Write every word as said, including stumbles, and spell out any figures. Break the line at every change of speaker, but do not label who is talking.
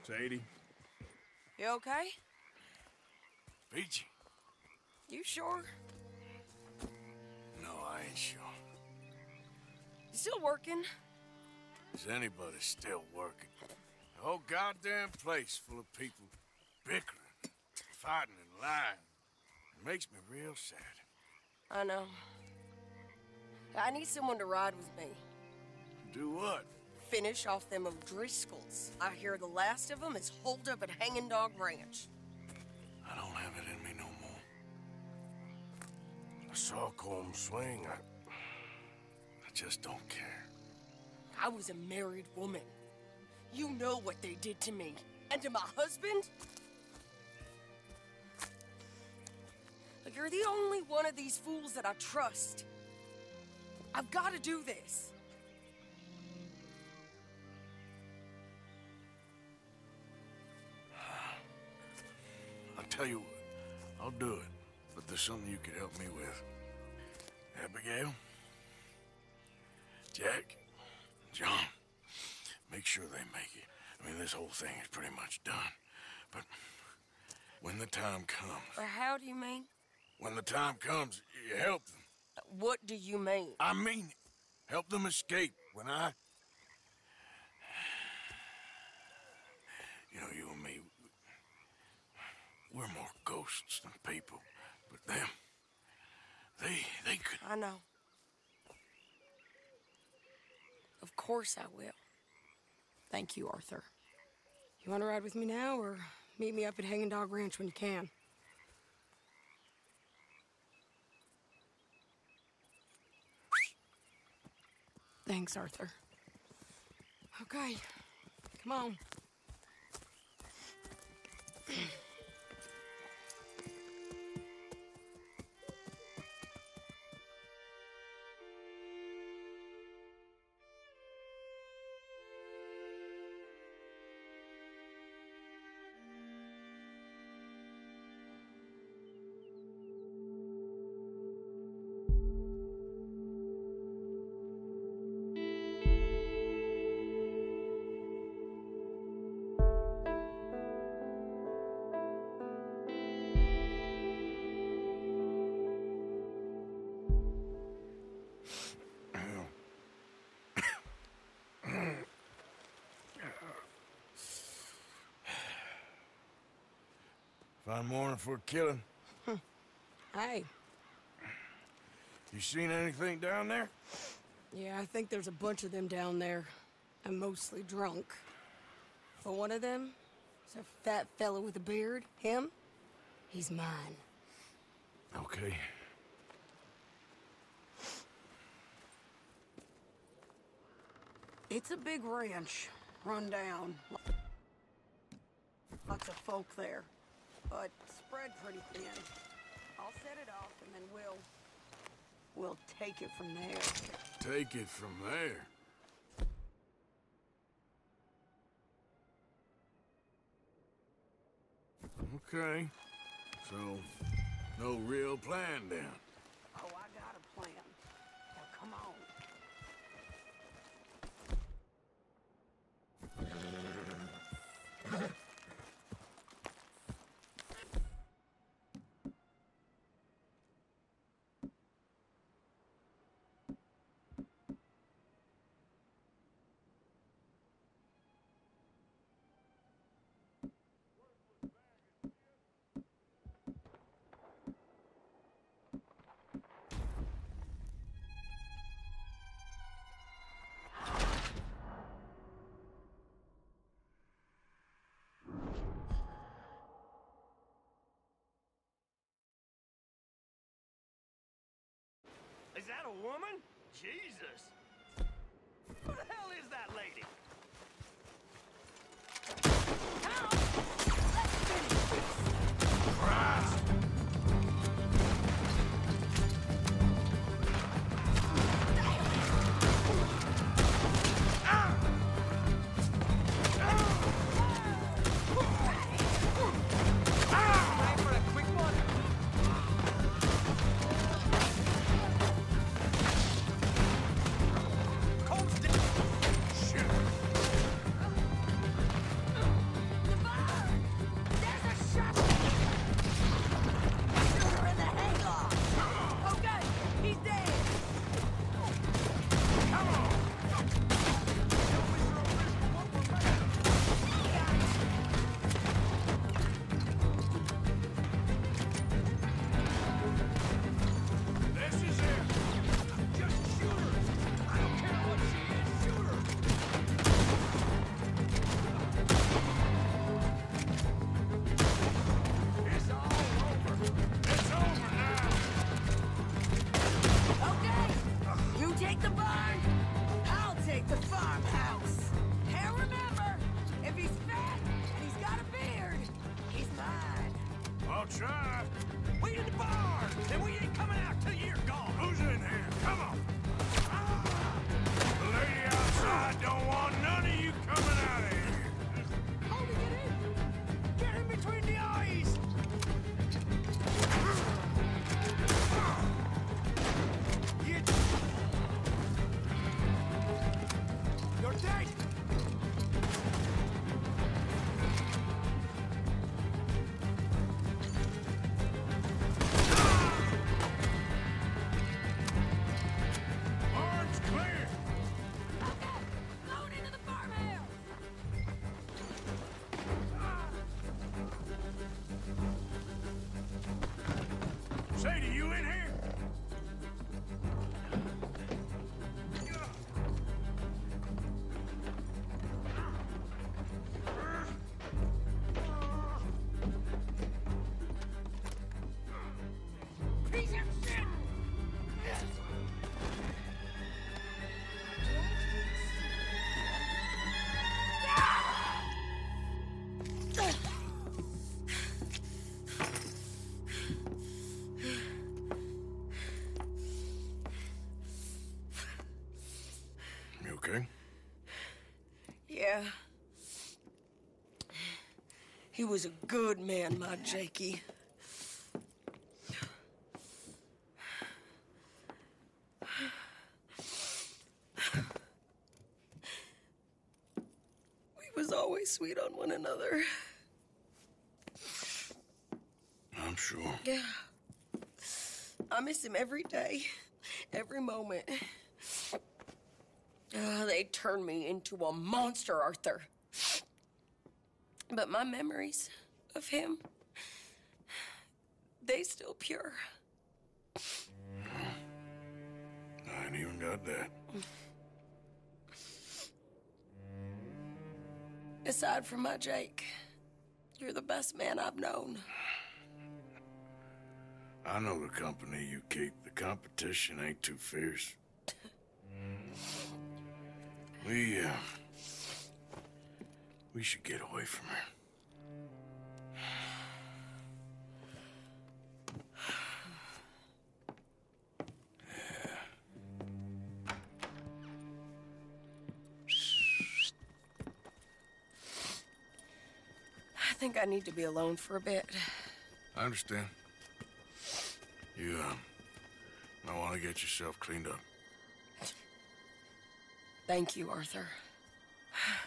Sadie?
You okay?
Peachy?
You sure?
No, I ain't sure.
You still working?
Is anybody still working? The whole goddamn place full of people bickering, fighting and lying. It makes me real sad.
I know. I need someone to ride with me.
Do what?
Finish off them O'Driscolls. I hear the last of them is holed up at Hanging Dog Ranch.
I don't have it in me no more. I saw Colm swing. I... I just don't care.
I was a married woman. You know what they did to me. And to my husband? Like, you're the only one of these fools that I trust. I've got to do this.
I'll tell you what, I'll do it, but there's something you could help me with. Abigail, Jack, John, make sure they make it. I mean, this whole thing is pretty much done, but when the time comes...
Or how do you mean?
When the time comes, you help them.
What do you mean?
I mean it. Help them escape when I... You know, you and me, we're more ghosts than people, but them, they, they could...
I know. Of course I will. Thank you, Arthur. You want to ride with me now, or meet me up at Hanging Dog Ranch when you can? Thanks, Arthur. Okay, come on.
Fine morning for a killing.
Hey.
You seen anything down there?
Yeah, I think there's a bunch of them down there. I'm mostly drunk. But one of them is a fat fella with a beard. Him? He's mine.
Okay.
It's a big ranch, run down. Lots of folk there, but spread pretty thin. I'll set it off and then we'll... we'll take it from there.
Take it from there? Okay. So, no real plan then?
Oh, I got a plan. Now, come on.
Is that a woman? Jesus! Who the hell is that lady?
Christ!
take the barn, I'll take the farmhouse. And remember, if he's fat and he's got a beard, he's mine.
I'll try.
We in the barn, and we ain't coming out till you're gone.
Who's in here? Come on. Ah! The lady outside don't want none of you coming out of here.
How do we get in? Get in between the eyes. You... You're dead.
Barn's clear.
Okay, going into the farmhouse.
Sadie, you in here?
Piece of shit!
You okay?
Yeah. He was a good man, my Jakey. We was always sweet on one another.
I'm sure.
Yeah. I miss him every day, every moment. Uh, they turned me into a monster, Arthur. But my memories of him, they still pure.
I ain't even got that.
Aside from my Jake, you're the best man I've known.
I know the company you keep. The competition ain't too fierce. We, uh... We should get away from her.
I think I need to be alone for a bit.
I understand. You, um... might want to get yourself cleaned up.
Thank you, Arthur.